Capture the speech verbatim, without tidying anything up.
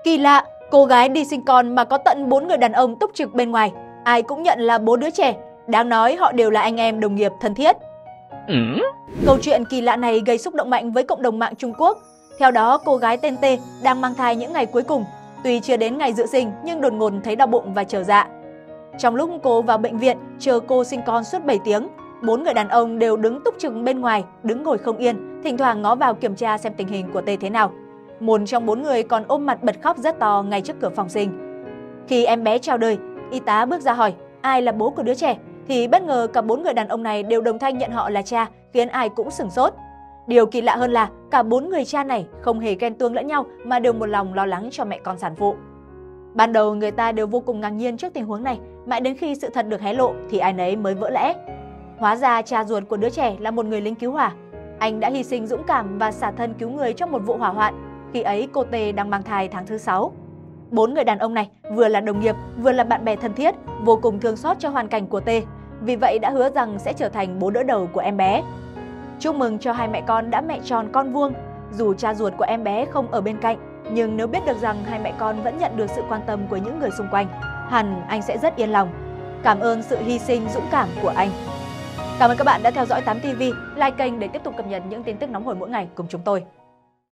Kỳ lạ, cô gái đi sinh con mà có tận bốn người đàn ông túc trực bên ngoài. Ai cũng nhận là bố đứa trẻ. Đáng nói họ đều là anh em đồng nghiệp thân thiết. Ừ? Câu chuyện kỳ lạ này gây xúc động mạnh với cộng đồng mạng Trung Quốc. Theo đó, cô gái tên T đang mang thai những ngày cuối cùng. Tuy chưa đến ngày dự sinh nhưng đột ngột thấy đau bụng và trở dạ. Trong lúc cô vào bệnh viện chờ cô sinh con suốt bảy tiếng, bốn người đàn ông đều đứng túc trực bên ngoài, đứng ngồi không yên, thỉnh thoảng ngó vào kiểm tra xem tình hình của T thế nào. Một trong bốn người còn ôm mặt bật khóc rất to ngay trước cửa phòng sinh. Khi em bé chào đời, y tá bước ra hỏi ai là bố của đứa trẻ, thì bất ngờ cả bốn người đàn ông này đều đồng thanh nhận họ là cha, khiến ai cũng sửng sốt. Điều kỳ lạ hơn là cả bốn người cha này không hề ghen tuông lẫn nhau mà đều một lòng lo lắng cho mẹ con sản phụ. Ban đầu người ta đều vô cùng ngạc nhiên trước tình huống này, mãi đến khi sự thật được hé lộ thì ai nấy mới vỡ lẽ. Hóa ra cha ruột của đứa trẻ là một người lính cứu hỏa. Anh đã hy sinh dũng cảm và xả thân cứu người trong một vụ hỏa hoạn. Khi ấy cô T đang mang thai tháng thứ sáu. Bốn người đàn ông này vừa là đồng nghiệp, vừa là bạn bè thân thiết, vô cùng thương xót cho hoàn cảnh của T. Vì vậy đã hứa rằng sẽ trở thành bố đỡ đầu của em bé. Chúc mừng cho hai mẹ con đã mẹ tròn con vuông. Dù cha ruột của em bé không ở bên cạnh, nhưng nếu biết được rằng hai mẹ con vẫn nhận được sự quan tâm của những người xung quanh, hẳn anh sẽ rất yên lòng. Cảm ơn sự hy sinh dũng cảm của anh. Cảm ơn các bạn đã theo dõi tám ti vi, like kênh để tiếp tục cập nhật những tin tức nóng hổi mỗi ngày cùng chúng tôi.